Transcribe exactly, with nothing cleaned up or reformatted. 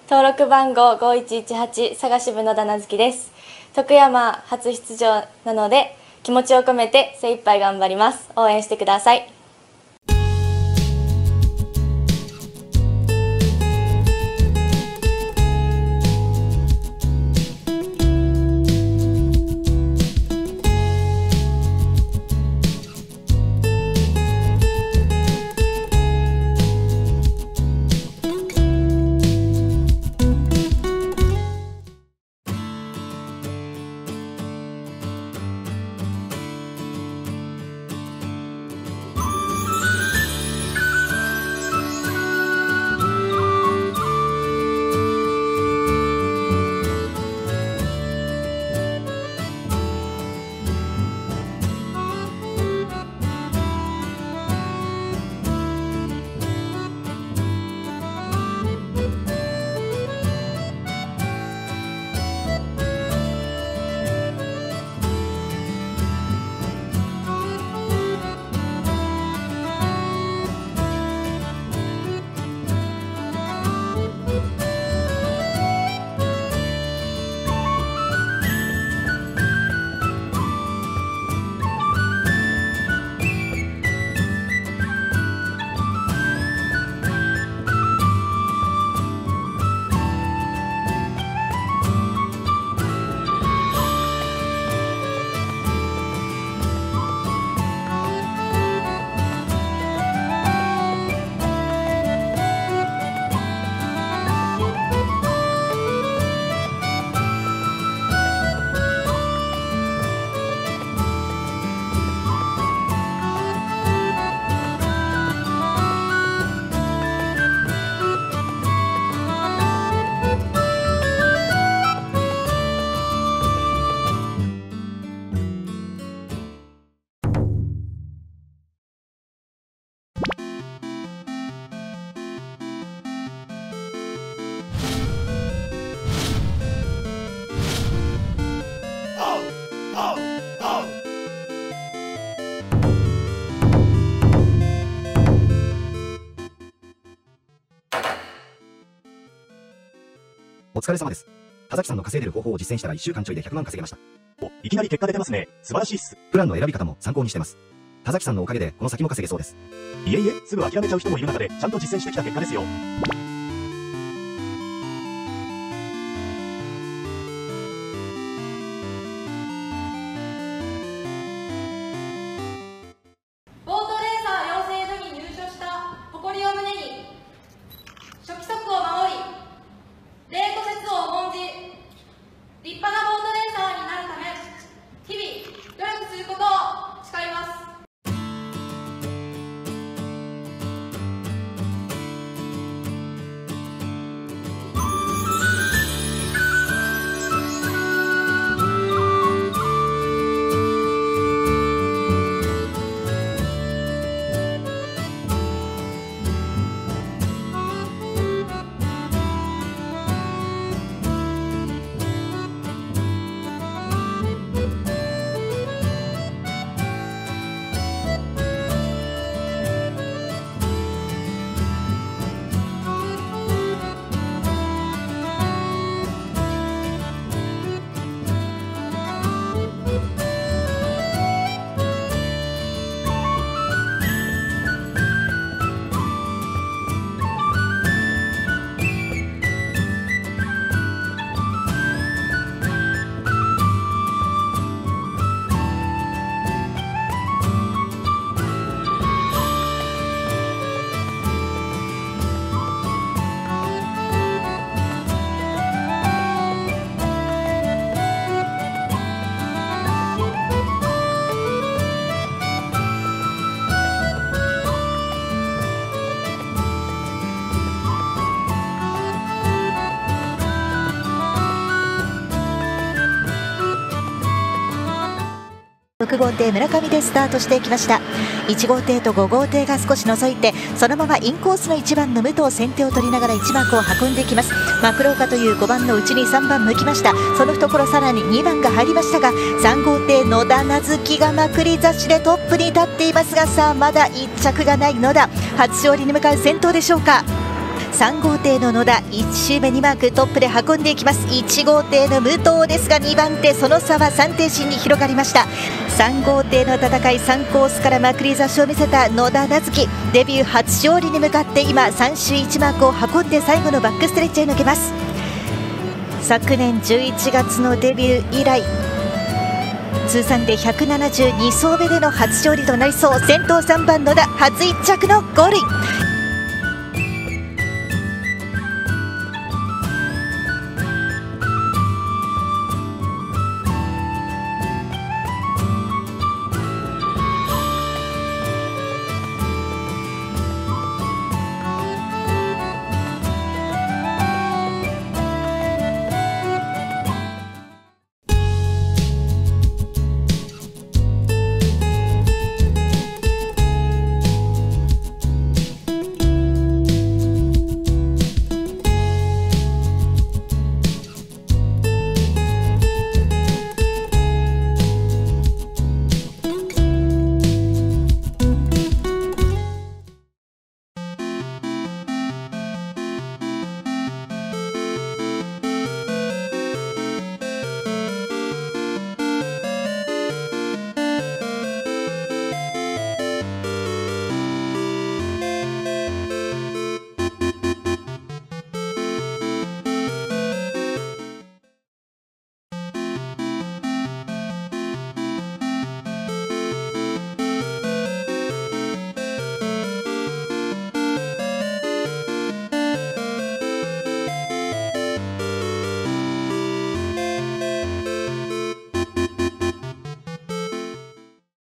登録番号ごいちいちはち佐賀支部の田名月です。徳山初出場なので気持ちを込めて精一杯頑張ります。応援してください。 お疲れ様です。田崎さんの稼いでる方法を実践したらいっしゅうかんちょいでひゃくまん稼げました。 お、いきなり結果出てますね。素晴らしいっす。 プランの選び方も参考にしてます。田崎さんのおかげでこの先も稼げそうです。 いえいえ、すぐ諦めちゃう人もいる中で、ちゃんと実践してきた結果ですよ。 ボートレーサー養成所に入所した誇りを胸に、初期則を守り、礼古節を重んじ、立派なボートレーサーになるため、日々努力することを誓います。 ろく号艇村上でスタートしていきました。いち号艇とご号艇が少し覗いて、そのままインコースのいちばんの武藤先手を取りながらいちマークを運んでいきます。マクローカというごばんのうちにさんばん向きました。その懐さらににばんが入りましたが、さん号艇野田名月がまくり雑誌でトップに立っていますが、さあまだいっ着がない野田、初勝利に向かう先頭でしょうか。 さん号艇の野田いち周目にマークトップで運んでいきます。いち号艇の武藤ですがにばん手、その差はさん艇進に広がりました。さん号艇の戦い、さんコースからまくり差しを見せた野田なずき、デビュー初勝利に向かって今さん周いちマークを運んで最後のバックストレッチへ抜けます。昨年じゅういちがつのデビュー以来通算でひゃくななじゅうに走目での初勝利となりそう。先頭さんばん野田初いっ着のゴールイン。